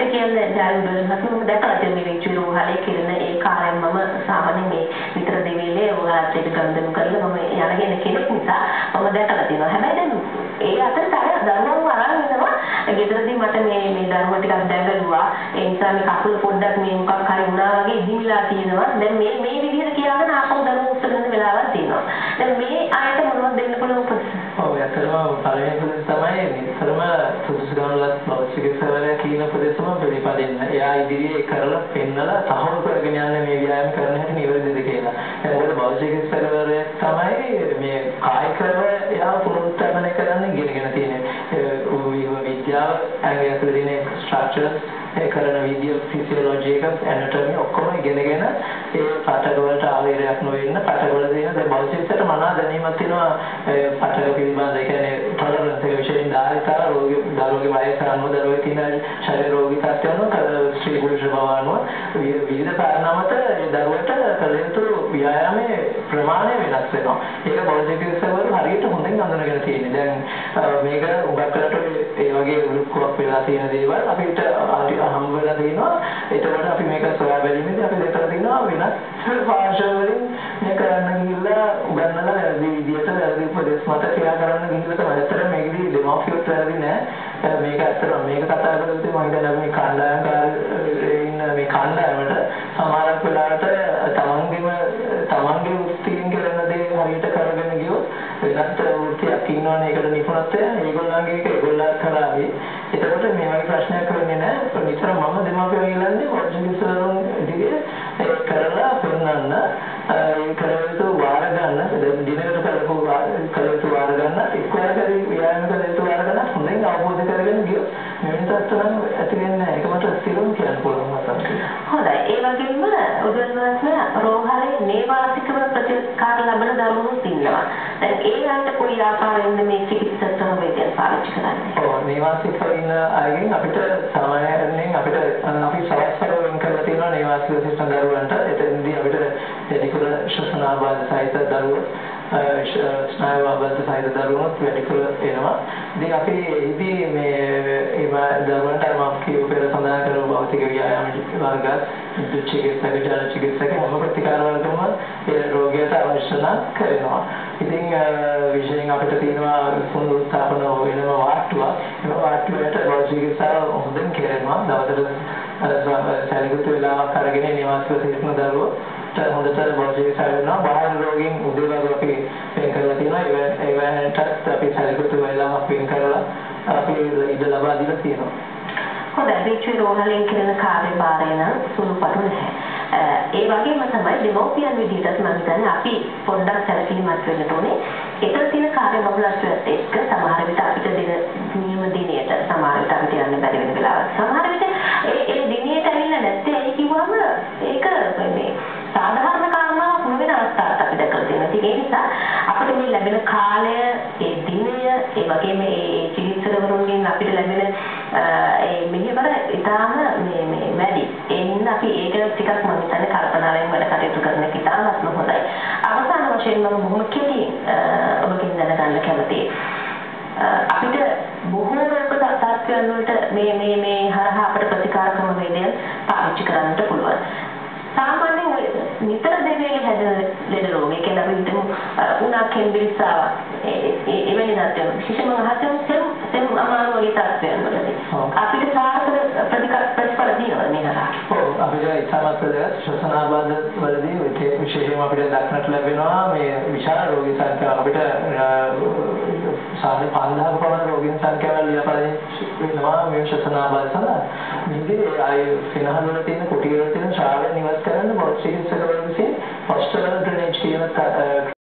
කියන්නේ ජයුදල් මහත්මයා දැකලා තියෙන මේ විචුරෝහලේ කිරණ ඒ කාර්යය මම සාමාන්‍යයෙන් මේ විතර දෙවිලේ ඔයාලත් එක්ක ගනුදෙනු කරලා මම යනගෙන කෙනෙක් නිසා මම දැකලා තියෙනවා. හැබැයි දැන් ඒ අතරට අර දරුවන්ව අරන් එනවා. ගෙදරදී මට මේ දරුවා ටිකක් දැඟලුවා. ඒ නිසා මේ කකුල පොඩ්ඩක් මේ මොකක් හරි වුණා වගේ ඉදිමිලා තියෙනවා. දැන් මේ විදිහට කියාගෙන ආපහු දරුවෝ උත්තර දෙන්න වෙලාවක් තියෙනවා. දැන් මේ ආයත මොනවද දෙන්න පුළුවන් උපදෙස්? ඔව් ඇත්තටම පළවෙනි උපදෙස් තමයි නිතරම සුදුසුකම්ලත් භෞතිකසවරයා කියන උපදෙසම පිළිපදින්න. එයා ඉදිරියේ කරලා පෙන්නලා තහවුරු කරගෙන යන්න මේ ව්‍යායාම කරන හැටි නිවැරදිද කියලා. දැන් මොකද භෞතිකසවරයා තමයි මේ කායිකව එයා පුනරුත්ථාපනය කරන්න ඉගෙනගෙන තියෙන්නේ. විද්‍යාව ඇඟේ ඇතුළේ තියෙන ස්ට්‍රක්චර්ස් කරන විදිය ෆිසියොලොජි එක ඇනටොමි ඔක්කොම ඉගෙනගෙන ඒ පටක වලට ආවේරයක් නොවෙන්න පටක වල තියෙන දැන් භෞතිකයට මනා දැනීමක් තියෙනවා පටක පිළිබඳ ඒ කියන්නේ ටොලරන්ස් එක විශේෂයෙන් ධාරිතාව දරුවගේ වයස අනුව දරුවගේ තියෙන ශරීර රෝගී තත්ත්වයන් ස්ත්‍රී පුරුෂ බව අනුව විවිධ කාරණා මත ඒ දරුවට කළ යුතු ව්‍යායාමයේ ප්‍රමාණය වෙනස් වෙනවා. ඒක භෞතිකසවරු හරියට හොඳින් අඳුනගෙන තියෙන්නේ. දැන් මේක උගත් කරට ඒ වගේ උලුක්කුවක් වෙලා තියෙන දේවල් අපිට හම්බ වෙලා තියෙනවා. ඒතකොට අපි මේක සොයා බැලීමේදී අපි දැකලා තියෙනවා වෙනස් පාර්ශ්ව වලින් මේ කරන්න ගිහිල්ලා උගන්නලා වැරදි විදියට වැරදි උපදෙස් මත ක්‍රියා කරන්න ගිහිල්ලා තමයි. ඇත්තටම මේකදී දෙමෝෆියොත් වැරදි නෑ. මේක ඇත්තටම මේක කතා කරද්දී මම හිතන්නේ මේ කණ්ඩායම්කාරයේ ඉන්න මේ කණ්ඩායමට සමහරක් වෙලාවට තමන්ගේ වෘත්තියෙන් කරන දේ හරියට කරගෙන ගියොත් වෙනත් වෘත්තියක් ඉන්නවනේ ඒකට නිපුණත්වය ඒගොල්ලන්ගේ එක ඒගොල්ලන් කරාවි. එතකොට මේ වගේ ප්‍රශ්නයක් වෙන්නේ නැහැ. නිතර මම දෙමාපියෝ ඉල්ලන්නේ වර්ජිනිසරුන් ඉදිරියේ කරලා පෙන්නන්න ඒ කරවිතු වාර ගන්න දිනකට කරවිතු වාර ගන්න එක්වරකරි ව්‍යායාම කරවිතු වාර ගන්න හොඳින් අවබෝධ කරගෙන ගියොත් මෙවැනි තත්ත්වයන් ඇති වෙන්නේ නැහැ. ඒක මට ස්ථිරව කියන්න පුළුවන් මතක්. හොඳයි. ඒ වගේම උදේවරුම රෝහලේ නේවාසිකව ප්‍රතිකාර ලබන දරුවෝ ඉන්නවා. දැන් ඒ අයට කොයි ආකාරයෙන්ද මේ චිකිත්සක ක්‍රමවේදයන් පාවිච්චි කරන්නේ? ඔව් නේවාසිකව ඉන්න අයගෙන් අපිට සාමාන්‍යයෙන් අපි සවස්වර වෙන් කරලා තියෙනවා නේවාසික සිස්ටම් දරුවන්ට. එතෙන්දී අපිට වැඩිපුර ශ්වසන ආබාධ සහිත දරුවෝ ස්නායු ආබාධ සහිත දරුවෝත් වැඩිපුර එනවා. ඉතින් අපි එහිදී මේ දරුවන්ට මම කියු පෙර සඳහන් කරපු භෞතික ව්‍යායාම වර්ග චිකිත්සක ජන චිකිත්සක මොන ප්‍රතිකාර වර්ගම ඒ රෝගියට අවශ්‍ය නම් කරනවා. ඉතින් විශේෂයෙන් අපිට තියෙනවා පුනරුත්ථාපන වෙනම වාට්ටුවක්. ඒ වාට්ටුවට භෞතිකසාර හොඳින් කෙරෙනවා. දවසට සැලකුත් වෙලාවක් අරගෙන නිවාසික සිටින දරුවෝ හොඳට භෞතිකසාර වෙනවා. බාහිර රෝගීන් උදේවරු අපි වෙන් කරලා තියෙනවා. ඒවැන්ටත් අපි සැලකුත් වෙලාවක් වෙන් කරලා අපි ඉඩ ලබා දීලා තියෙනවා. හොඳයි. විචුරෝහලෙන් කරන කාර්යභාරය නම් සුළුපටු නැහැ. ඒ වගේම තමයි දෙමෝපියන් විදිහටත් මම හිතන්නේ අපි පොඩ්ඩක් සැලකිලිමත් වෙන්න ඕනේ. එතන තියෙන කාර්යබහුලත්වයත් එක්ක සමහර විට අපිට දෙන නියම දිනයට සමහර විට අපිට යන්න බැරි වෙන වෙලාවක්. සමහර විට ඒ දිනයට ඇවිල්ලා නැත්තේ ඒ කිව්වම ඒක මේ සාධාරණ කාරණාවක් නෙවෙයි අවස්ථාවක් අපි දැකලා තියෙනවා. ඒ නිසා අපිට මේ ලැබෙන කාලය, ඒ දිනය, ඒ වගේම මේ චිකිත්සකවරුන්ගෙන් අපිට ලැබෙන ඒ මෙහෙවර ඉතාම මේ වැඩි. එන්න අපි ඒක ටිකක් මම හිතන්නේ කල්පනාවෙන් වැඩ කටයුතු කරන එක ඉතාමත්ම හොඳයි. අවසාන වශයෙන් මම බොහොම කෙටියෙන් ඔබකින් දැනගන්න කැමතියි. අපිට බොහෝ රෝග තත්ත්වයන් වලට මේ හරහා අපිට ප්‍රතිකාර ක්‍රමවේදයන් පාවිච්චි කරන්නට පුළුවන්. සාමාන්‍යයෙන් නිතර දෙවියන් හැදෙන ලෙඩ රෝග. ඒ කියන්නේ අපි හිතමු උණක් කෙම්බිරිස්සාවක්. එවැනි තත්ත්වයන් විශේෂයෙන්ම අහසෙන් සෙම් අමාරු වගේ තත්ත්වයන් වලදී අපිට සාර්ථක ප්‍රතිඵල දිනවද මේ හරහා? ඔව් අපිට ඉතාමත් ශ්වසන ආබාධ වලදී විශේෂයෙන්ම අපිට දක්නට ලැබෙනවා මේ විශාල රෝගී සංඛ්‍යාව. අපිට සාමාන්‍ය 5000ක පමණ රෝගීන් සංඛ්‍යාව ලියාපදිංචි වෙනවා මේ ශ්වසන ආබාධ සඳහා. මේකේ ආය සිනහල වල තියෙන කුටි වල තියෙන ශාවය නිවත් කරන්න බෞද්ධ චිකිත්සකවරුන් විසින් පොස්ටරල් ඩ්‍රේනේජ් කියන